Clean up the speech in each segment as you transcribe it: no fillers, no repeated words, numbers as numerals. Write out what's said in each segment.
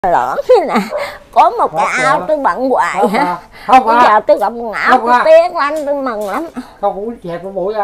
Lỡn nè, có một cái ao tôi bận hoài hả? Không bây giờ tôi gặp một áo tôi tiếc lắm, tôi mừng lắm. Không uống chè của bụi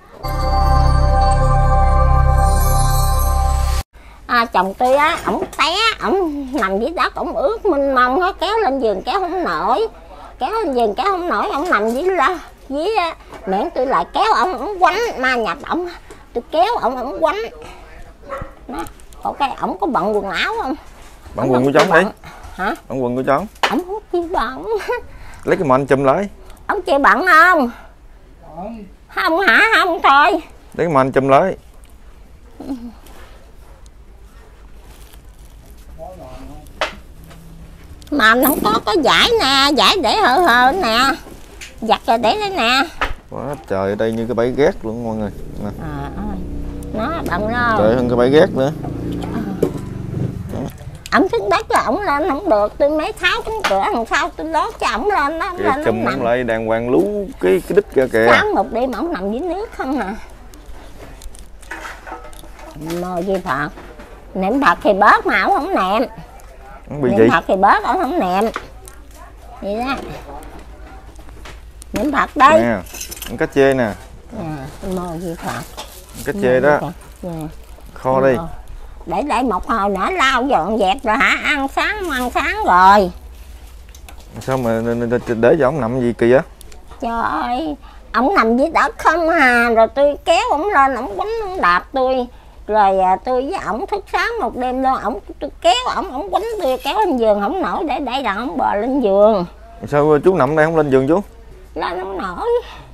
Chồng tôi á, ổng té, ổng nằm dưới đất, ổng ướt mênh mông á, kéo lên giường kéo không nổi, ổng nằm dưới miệng tôi lại kéo ổng quánh, ma nhập ổng, tôi kéo ổng quánh. Nó, ok, ổng có bận quần áo không? Bận quần của cháu đi. Hả? Bận quần của cháu. Ổng không chịu bận. Lấy cái mền chùm lại. Ổng chịu bận không? Không hả? Không thôi. Lấy cái mền chùm lại. Mà anh không có giải nè, giải để hờ nè, giặt rồi để đây nè. Quá trời, ở đây như cái bẫy ghét luôn mọi người nè. Nó bận đâu. Trời hơn cái bẫy ghét nữa. Ổng thức đất là ổng lên không được, tôi mới tháo cánh cửa đằng sau tôi lót cho ổng lên đó. Kìa, chùm ổng lại đàng hoàng lú cái đít ra kìa. Sáng một đêm ổng nằm dưới nước không à. Mơ gì Phật, niệm Phật thì bớt mà ổng không niệm. Niệm Phật thì bớt ổng không niệm. Vậy đó. Niệm Phật đây. Nè, cá chê nè. Mơ gì Phật. Cá chê đó. Kho đi. Để đây một hồi nữa lau dọn dẹp rồi hả? Ăn sáng rồi. Sao mà để cho ổng nằm gì kỳ á? Trời ơi, ổng nằm dưới đất không à, rồi tôi kéo ổng lên, ổng quánh, ổng đạp tôi. Rồi tôi với ổng thức sáng một đêm luôn, tôi kéo ổng quánh tôi kéo lên giường không nổi, để đây là ổng bò lên giường. Sao chú nằm đây không lên giường chú? Lên không nổi.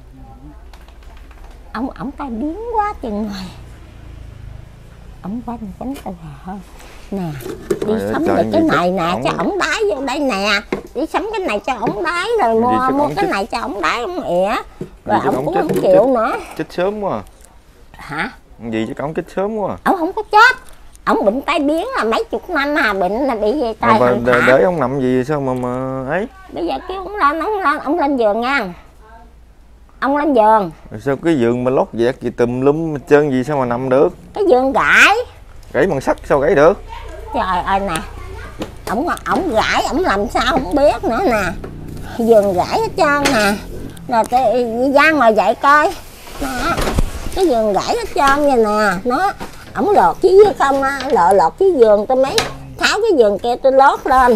Ổng tai biến quá chừng rồi. Ổng quánh tôi hả? Nè, đi sắm được cái này nè, cho ổng đái vô đây nè. Đi sắm cái này cho ổng đái, rồi mua cái này cho ổng đái, ổng ỉa. Rồi ổng cũng không chịu nữa. Chết sớm quá à. Hả? Gì chứ ổng chết sớm quá à. Ổng không có chết. Ổng bệnh tai biến là mấy chục năm à, bệnh là bị gì tai hành hạ. Để ổng nằm gì sao mà ấy. Bây giờ kêu ổng lên giường nha. Ông lên giường. Sao cái giường mà lót dẹt gì tùm lum trơn gì sao mà nằm được? Cái giường gãy. Gãy bằng sắt sao gãy được? Trời ơi nè. Ổng gãy, ổng làm sao không biết nữa nè. Giường gãy hết trơn nè. Rồi tôi ra ngoài dậy coi. Đó. Cái giường gãy hết trơn vậy nè. Nó ổng lột chứ không á, lột cái giường tôi mới tháo cái giường kia tôi lót lên.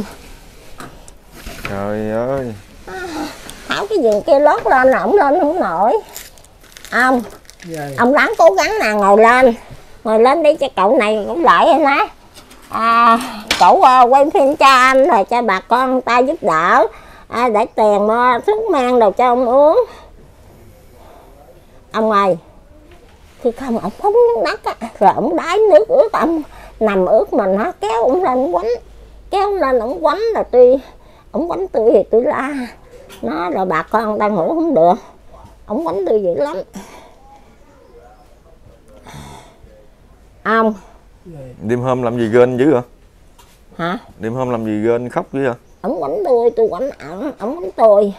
Trời ơi. Tháo cái giường kia lót lên là ổng lên không nổi. Ông ráng cố gắng nè, ngồi lên đi cho cậu này cũng lại vậy nè. Cậu quay phim cho anh rồi cho bà con ta giúp đỡ, để tiền mua thuốc men đồ cho ông uống. Ông ơi, khi không ổng phóng đất á, rồi ổng đái nước ướt, ổng nằm ướt mình nó kéo ổng lên quánh, ổng quánh rồi ổng quánh tôi thì tôi la nó, rồi bà con ta ngủ không được, ổng quánh tôi dữ lắm. Ông đêm hôm làm gì gên dữ vậy? Hả? Đêm hôm làm gì gên khóc dữ vậy? Ổng quánh tôi quánh ổng quánh tôi.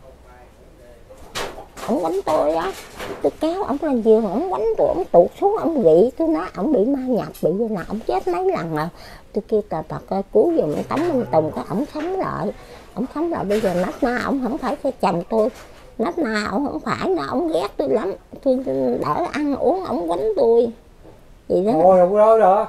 Ổng quánh tôi á, tôi kéo ổng lên giường, ổng quánh tôi, ổng tụt xuống, ổng gị tôi nói ổng bị ma nhập, bị như nào, ổng chết mấy lần rồi. Tôi kêu cờ Phật ơi cứu giùm ông Tống Minh Tùng, cái ổng sống lại, bây giờ nát na ổng không phải cái chồng tôi, nát na ổng không phải nữa, ổng ghét tôi lắm, tôi đỡ ăn uống ổng quánh tôi vậy đó. Ôi không có đó.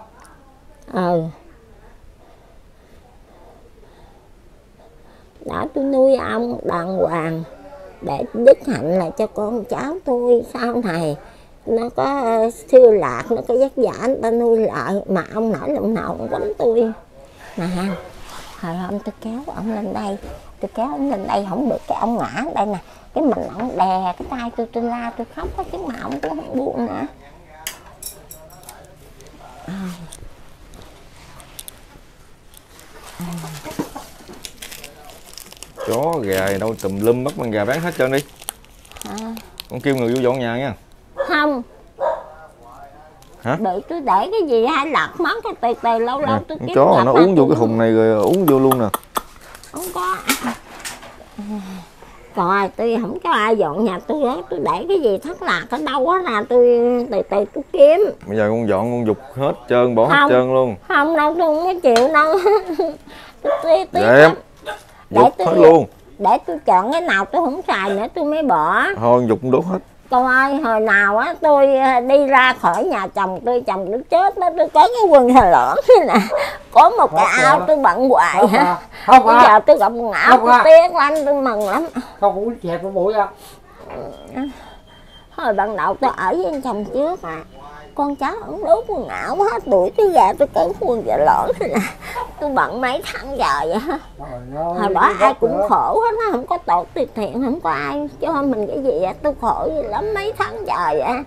Đã tôi nuôi ông đàng hoàng để đức hạnh là cho con cháu tôi sau này nó có siêu lạc, nó có vất vả người ta nuôi lại, mà ông nổi lòng nào ông quánh tôi nè. Hồi hôm tôi kéo ông lên đây, không được, cái ông ngã đây nè, cái mình ông đè cái tay tôi la tôi khóc á, chứ mà ông cũng không buồn nữa. Chó gà đâu tùm lum, bắt con gà bán hết trơn đi. Con kêu người vô dọn nhà nha. Không. Hả? Bị tôi để cái gì hay lật mất cái từ lâu tôi kiếm. Chó nó uống vô cái thùng này rồi uống vô luôn nè. Không có. Coi tôi không cho ai dọn nhà tôi hết, tôi để cái gì thất lạc ở đâu á là tôi từ từ tôi kiếm. Bây giờ con dọn con dục hết trơn, bỏ hết Không. trơn luôn. Không đâu, tôi không có chịu đâu. tôi Vậy em dục hết luôn. Để tôi chọn cái nào tôi không xài nữa tôi mới bỏ. Thôi dục đốt hết. Cô ơi, hồi nào á tôi đi ra khỏi nhà chồng tôi chết đó, tôi có cái quần thờ lõn nè, có một cái áo tôi bận hoài hả. Không Bây giờ tôi gặp quần áo tôi tiếc lắm, tôi mừng lắm. Không uống chè của bụi à. Hồi ban đầu tôi ở với anh chồng trước á, con cháu ổng đốt quần áo hết tuổi tôi ra tôi cởi quần thờ lõn nè, tôi bận mấy tháng trời vậy. Hồi đó ai cũng khổ hết á, không có tổ từ thiện, không có ai cho mình cái gì á, tôi khổ gì lắm mấy tháng trời vậy.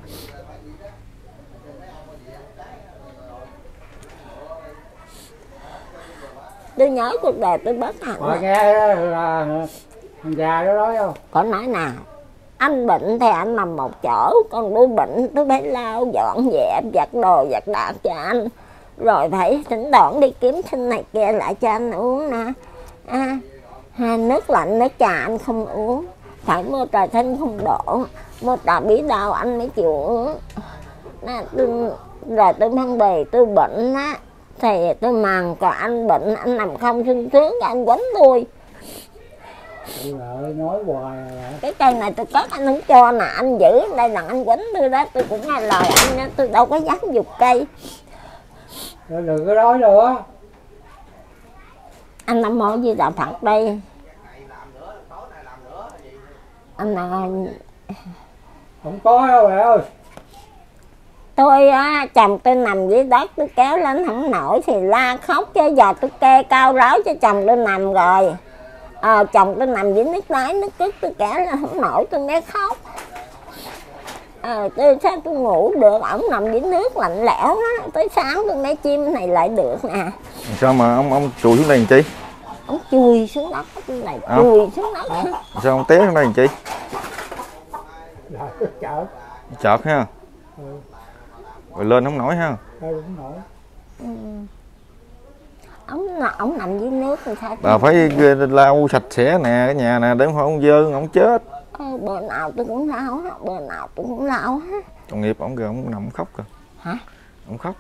Tôi nhớ cuộc đời tôi bất hạnh. Rồi nghe là thằng già đó nói không? Có nói nè, anh bệnh thì anh nằm một chỗ, còn tôi bệnh tôi phải lau dọn dẹp giặt đồ giặt đạc cho anh, rồi phải thỉnh thoảng đi kiếm xin này kia lại cho anh uống nè. Nước lạnh nước trà anh không uống, phải mua trà thanh không đổ, mua trà bí đao anh mới chịu uống. Rồi tôi mang bì tôi bệnh á thì tôi màng, còn anh bệnh anh nằm không sung sướng anh quánh tôi. Ơi, nói hoài à. Cái cây này tôi cất anh không cho nè, anh giữ đây là anh quánh tôi đó, tôi cũng nghe lời anh đó, tôi đâu có dám giục cây. Rồi đừng có nói nữa. Anh Nam Mô Di Đà Phật đây. Anh Không có đâu mẹ ơi. tôi á, chồng tôi nằm dưới đất tôi kéo lên không nổi thì la khóc, chứ giờ tôi kê cao ráo cho chồng tôi nằm rồi. Chồng tôi nằm dưới nước đáy nước cứt tôi kéo lên không nổi tôi mới khóc. Sao tôi ngủ được, ổng nằm dưới nước lạnh lẽo á, tới sáng tôi mới chim này lại được nè. Sao mà ông chùi xuống đây làm chi? Ông chui xuống đất này, chui xuống đất. Sao ông té xuống đây làm chi? Chợ. Chợt ha. Rồi lên không nổi ha. Không nổi. Ổng nằm dưới nước thì sao? Bà phải lau sạch sẽ nè, cái nhà nè, để không ông dơ ông chết. Bữa nào tôi cũng lau á, bữa nào tôi cũng lau á. Tội nghiệp ổng kìa, ổng nằm khóc kìa. Hả? Ổng khóc.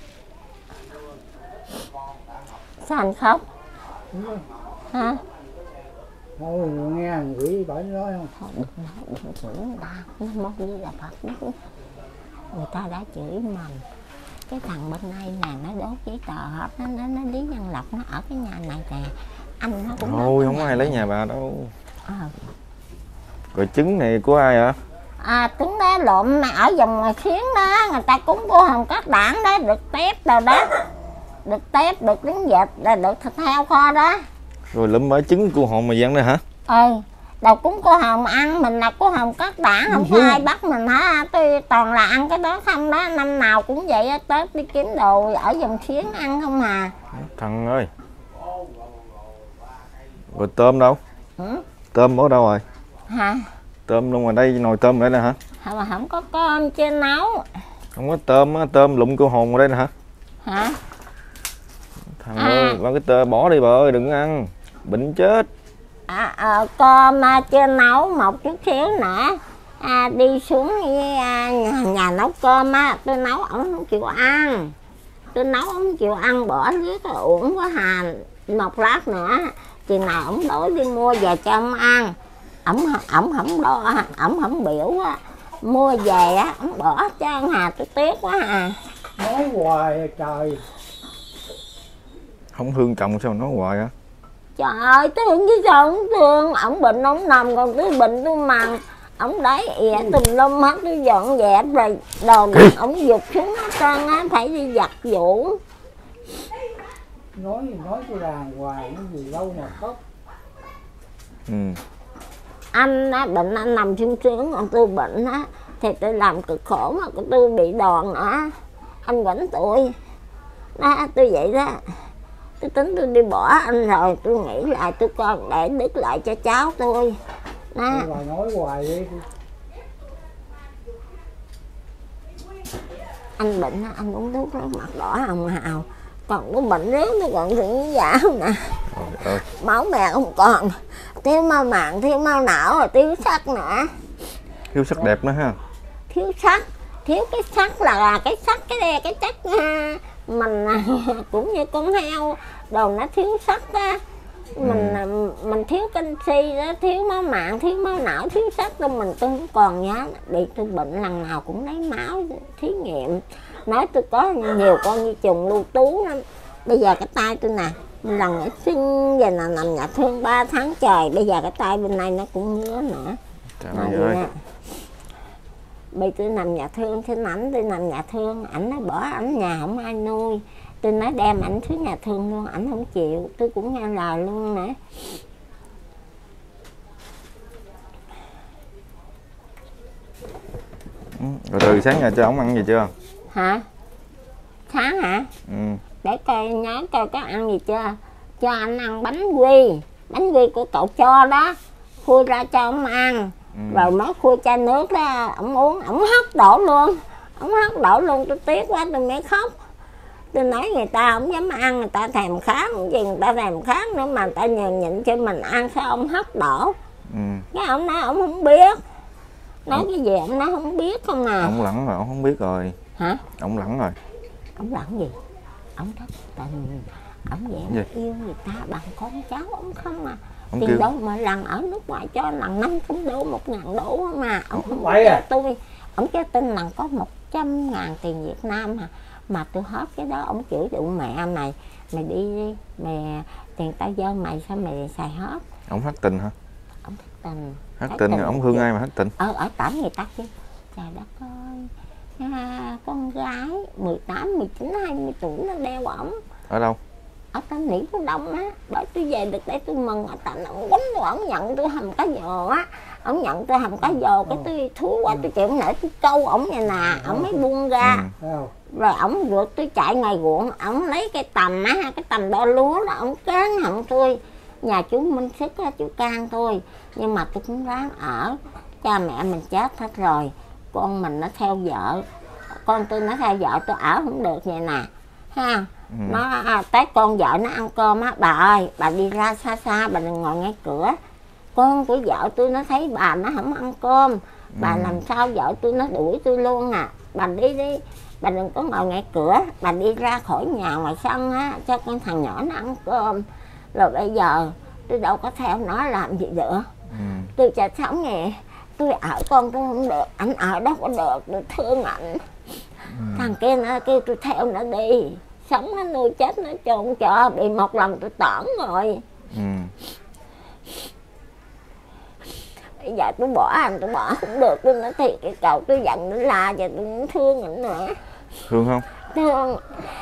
Sao anh khóc? Hả? Thôi nghe thằng quỷ bởi nói không? Thôi đừng chửi người ta, nó mong như là Phật đó. Người ta đã chửi mình. Cái thằng bên đây nè, nó đốt giấy tờ hết, nó Lý Nhân Lộc, nó ở cái nhà này nè. Anh nó cũng thôi không có ai lấy nhà bà đâu. Rồi trứng này của ai hả? Trứng đó lộn ở vòng ngoài Khiến đó, người ta cúng cô Hồng Các Đảng đó, được tép rồi đó. Được tép, được trứng vịt, là được thịt heo kho đó. Rồi lụm ở trứng của họ mà dặn đây hả? Đầu cúng cô Hồng ăn, mình là cô Hồng Các Đảng, không có ai bắt mình hả? Tôi toàn là ăn cái đó không đó, năm nào cũng vậy á, Tết đi kiếm đồ ở vòng Khiến ăn không à. Thằng ơi. Rồi tôm đâu? Tôm ở đâu rồi? Hả? Tôm luôn ngoài đây, nồi tôm đây nè hả? Mà không có cơm chưa nấu. Không có tôm á, tôm lụm cô hồn ở đây nè hả? Hả? Thằng ơi, ba cái tơ bỏ đi bà ơi, đừng ăn, bệnh chết. Cơm chưa nấu một chút xíu nữa. Đi xuống nhà nấu cơm á, tôi nấu ổng không chịu ăn. Tôi nấu ổng không chịu ăn, bỏ riết rồi uổng quá hà. Một lát nữa, chừng nào ổng đói đi mua về cho ông ăn. Ổng không đo, ổng không biểu á. Mua về á, ổng bỏ cho ăn hà, tôi tiếc quá hà. Nói hoài trời. Không thương chồng sao nói hoài á? Trời ơi, tôi thương chứ sao không thương. Ổng bệnh ổng nằm, còn tôi bệnh tôi mằn. Ổng đáy ỉa tùm lum hết, tôi dọn dẹp rồi đồ đạc ổng giục xuống hết trơn á, phải đi giặt vũ. Nói tôi đàng hoài, nó gì lâu mà khóc. Anh á, bệnh anh nằm sung sướng, còn tôi bệnh á thì tôi làm cực khổ mà tôi bị đòn nữa. Anh quánh tôi. Đó, tôi vậy đó. Tôi tính tôi đi bỏ anh rồi, tôi nghĩ lại tôi còn để đứt lại cho cháu tôi. Đó. Tôi nói hoài đi. Anh bệnh anh uống thuốc đó, mặt đỏ hồng hào. Còn có bệnh rớt tôi còn thượng giả nè. Máu mẹ không còn. thiếu mau màng, thiếu mau não, rồi thiếu sắc nữa. Thiếu sắc đẹp nữa ha. Thiếu sắc, thiếu cái sắc là cái sắc, cái chất mình cũng như con heo đồ nó thiếu sắc á. Mình thiếu canxi đó, thiếu máu màng, thiếu máu não, thiếu sắc. Tôi không còn nhớ, bị tôi bệnh lần nào cũng lấy máu thí nghiệm. Nói tôi có nhiều con như trùng lưu tú lắm. Bây giờ cái tay tôi nè, lần ở sinh giờ là nằm nhà thương 3 tháng trời. Bây giờ cái tay bên này nó cũng ngứa nữa. Trời ơi. Bây tôi nằm nhà thương, xin ảnh tôi nằm nhà thương, ảnh nó bỏ ảnh nhà không ai nuôi. Tôi nói đem ảnh xuống nhà thương luôn, ảnh không chịu, tôi cũng nghe lời luôn nữa. Rồi từ sáng giờ cho ổng ăn gì chưa? Hả? Sáng hả? Để coi nhớ coi có ăn gì chưa. Cho anh ăn bánh quy của cậu cho đó, khui ra cho ông ăn. Rồi mới khui chai nước đó, ổng uống, ổng hất đổ luôn, tôi tiếc quá tôi mới khóc. Tôi nói người ta không dám ăn, người ta thèm khát, người ta thèm khát nữa mà người ta nhường nhịn cho mình ăn, sao ông hất đổ. Cái ông nói ông không biết. Nói cái gì ông nói không biết không à. Ông lẳng rồi, ông không biết rồi. Hả? Ông lẳng rồi. Ông lẳng gì? Ông thất tình. Ông vậy yêu người ta bằng con cháu ông không à. Tiền kêu... đâu mà lần ở nước ngoài cho lần 500 đô, 1.000 đô mà. Ông không cho tôi. Ông cho tin lần có 100.000 tiền Việt Nam mà tôi hết cái đó. Ông chửi tụi mẹ mày đi, mày tiền tao dơ mày sao mày xài hết. Ông thất tình hả? Ông thất tình. Thất tình, ông thương ai mà thất tình? Ở tẩm người ta chứ. Trời đất ơi, con gái 18, 19, 20 tuổi nó đeo ổng. Ở đâu? Ở Tân Mỹ Phú Đông á. Bởi tôi về được để tôi mừng. Ở Tân ông quánh tôi, ổng nhận tôi hầm cá giò á. Ổng nhận tôi hầm cá giò, cái tôi thú quá, tôi chịu không nổi, tôi câu ổng vậy nè, ổng mới buông ra. Rồi ổng vượt tôi chạy ngoài ruộng, ổng lấy cái tầm á, cái tầm đo lúa đó, ổng cán họng tôi. Nhà chú Minh Sức á, chú can tôi. Nhưng mà tôi cũng ráng ở. Cha mẹ mình chết hết rồi, con mình nó theo vợ. Con tôi nó theo vợ, tôi ở không được vậy nè ha. Nó tới con vợ nó ăn cơm á, bà ơi bà đi ra xa xa, bà đừng ngồi ngay cửa. Con của vợ tôi nó thấy bà nó không ăn cơm, bà làm sao vợ tôi nó đuổi tôi luôn à. Bà đi, bà đừng có ngồi ngay cửa, bà đi ra khỏi nhà ngoài sân á, cho con thằng nhỏ nó ăn cơm. Rồi bây giờ tôi đâu có theo nó làm gì nữa. Tôi chả sống nè, tôi ở con tôi không được, anh ở đó có được, tôi thương ảnh. Thằng kia nó kêu tôi theo nó đi, sống nó nuôi chết nó chôn cho, bị một lần tôi tởn rồi. Bây giờ tôi bỏ anh, tôi bỏ không được, tôi nói thiệt cái cậu tôi giận nó la và tôi cũng thương ảnh nữa. Thương không? Thương.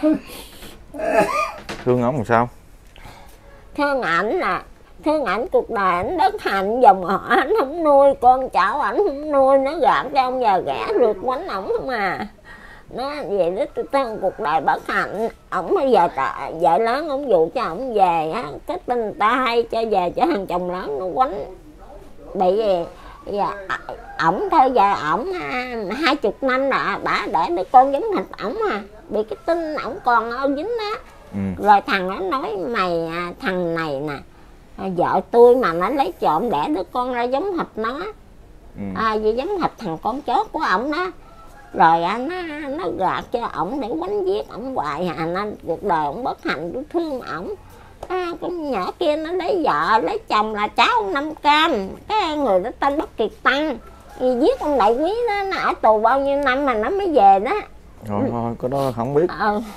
Thương ổng làm sao? Thương ảnh là thương ảnh cuộc đời ảnh đất hạnh, dòng họ ảnh không nuôi, con cháu ảnh không nuôi, nó gạt cho ông già ghẻ rượt quánh ổng không à. Nó vậy đó, tôi thương cuộc đời bất hạnh. Ổng bây giờ vợ lớn ổng dụ cho ổng về á, cái tin ta hay cho về cho thằng chồng lớn nó quánh. Bị gì giờ ổng thôi, giờ ổng 20 năm là đã để đứa con giống thịt ổng à, bị cái tin ổng còn ơn dính đó. Rồi thằng nó nói mày thằng này nè, vợ tôi mà nó lấy trộm đẻ đứa con ra giống thịt nó, vậy giống thịt thằng con chó của ổng đó. Rồi nó gạt cho ổng để quánh giết ổng hoài à, nên cuộc đời ổng bất hạnh, tôi thương ổng. Con nhỏ kia nó lấy vợ lấy chồng là cháu ông Năm Cam, cái người đó tên Bất Kiệt Tăng, giết ông Đại Quý đó, nó ở tù bao nhiêu năm mà nó mới về đó. Rồi thôi cái đó không biết.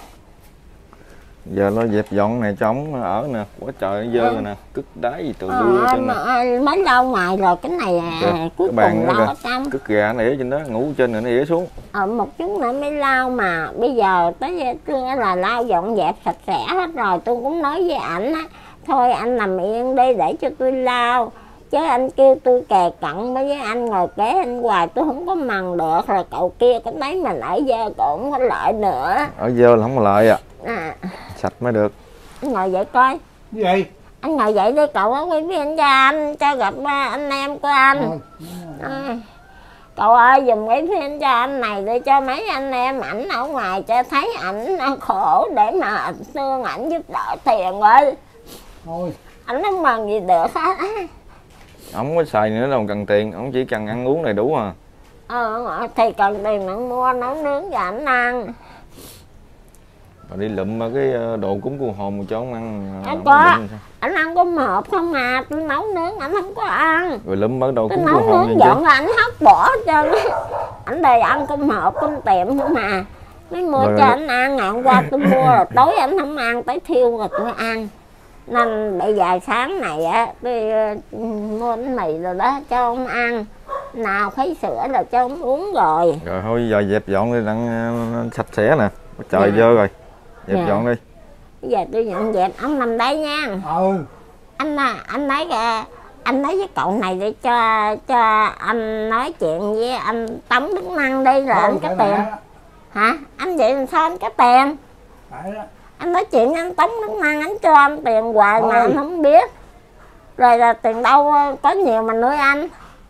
Giờ nó dẹp dọn này cho ổng ở nè, quá trời dơ rồi nè, cất đá gì tụi đưa trên nè. Mới lau ngoài rồi cái này cuối cùng lau ở trong. Cất gà nó để trên đó, ngủ trên rồi nó để xuống. Một chút nữa mới lau mà bây giờ tới trưa là lau dọn dẹp sạch sẽ hết rồi. Tôi cũng nói với ảnh á, thôi anh nằm yên đi để cho tôi lau. Chứ anh kêu tôi kè cận với anh ngồi kế anh hoài tôi không có mần được. Rồi cậu kia có thấy mình ở dơ cậu không có lợi nữa. Ở dơ là không có lợi à. Sạch mới được. Anh ngồi dậy coi. Gì? Anh ngồi dậy đi cậu có quý viên cho anh, cho gặp anh em của anh. Cậu ơi dùm cái phim cho anh này để cho mấy anh em ảnh ở ngoài cho thấy ảnh khổ để mà thương ảnh giúp đỡ tiền ơi. Thôi. Ảnh không mần gì được hết á. Ông không có xài nữa đâu cần tiền, ông chỉ cần ăn uống đầy đủ à. Thì cần tiền nó mua nấu nướng cho ảnh ăn. Rồi đi lụm cái đồ cúng cô hồn cho ông ăn. Có, ảnh ăn có hộp không à, tôi nấu nướng ảnh không có ăn. Rồi lụm ở đồ Tôi cúng cô nấu hồn nướng dọn là ảnh hất bỏ cho ảnh đề ăn cơm hộp cơm tiệm không mà. Mới mua Rồi. cho ảnh ăn, ngày hôm qua tôi mua rồi tối ảnh không ăn, tới thiêu rồi tôi ăn. Nên bây giờ sáng này á tôi mua bánh mì rồi đó cho ông ăn. Nào thấy sữa là cho ông uống rồi. Rồi thôi giờ dẹp dọn đi đặng sạch sẽ nè. Trời dơ rồi. Dẹp dọn đi. Bây giờ tôi dọn dẹp, ông nằm đây nha. Anh nói anh nói với cậu này để cho anh nói chuyện với anh Tống Đức Năng đi rồi anh có tiền. Hả? Anh vậy làm sao anh có tiền? Anh nói chuyện với anh Tống Đức Năng, anh cho anh tiền hoài mà anh không biết. Rồi là tiền đâu có nhiều mà nuôi anh.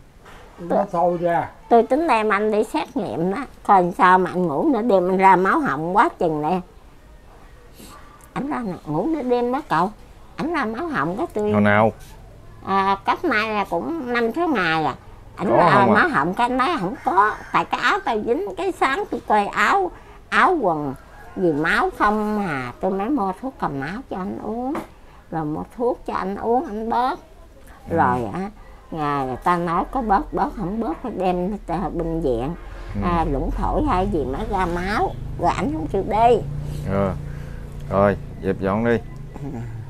Tôi tính đem anh đi xét nghiệm đó, coi sao mà anh ngủ nửa đêm anh ra máu họng quá chừng nè. Anh ra ngủ nửa đêm đó cậu, ảnh ra máu họng có tôi. Hồi nào? Cách nay là cũng 5-6 ngày à. Ảnh ra máu họng cái anh nói không có, tại cái áo tao dính, cái sáng tôi coi áo quần vì máu không à, tôi mới mua thuốc cầm máu cho anh uống, rồi mua thuốc cho anh uống anh bớt. Rồi á người ta nói có bớt không bớt phải đem bệnh viện lũng phổi hay gì mới ra máu, rồi ảnh không chịu đi. Rồi dẹp dọn đi.